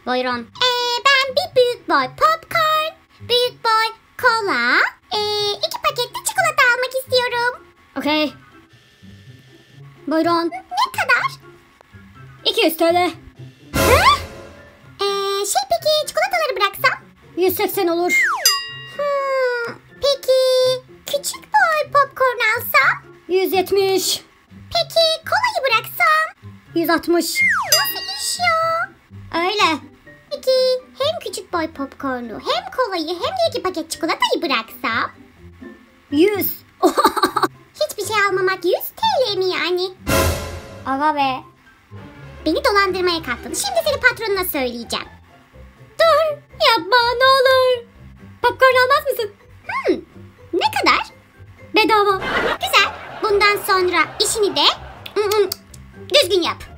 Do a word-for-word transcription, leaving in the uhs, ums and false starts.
Buyurun. Ee, ben bir büyük boy popcorn, büyük boy kola, ee, iki paketli çikolata almak istiyorum. Okey. Buyurun. Ne kadar? iki yüz T L. Hı? Ee, şey peki çikolataları bıraksam? yüz seksen olur. Hmm, peki küçük boy popcorn alsam? yüz yetmiş. Peki kolayı bıraksam? yüz altmış. Nasıl iş ya? Öyle. Peki hem küçük boy popcornu hem kolayı hem de iki paket çikolatayı bıraksam? yüz. Hiçbir şey almamak yüz T L mi yani? Aga be. Beni dolandırmaya kalktın. Şimdi seni patronuna söyleyeceğim. Dur. Yapma ne olur. Popcorn almaz mısın? Hmm, ne kadar? Bedava. Güzel. Bundan sonra işini de ı, ı, düzgün yap.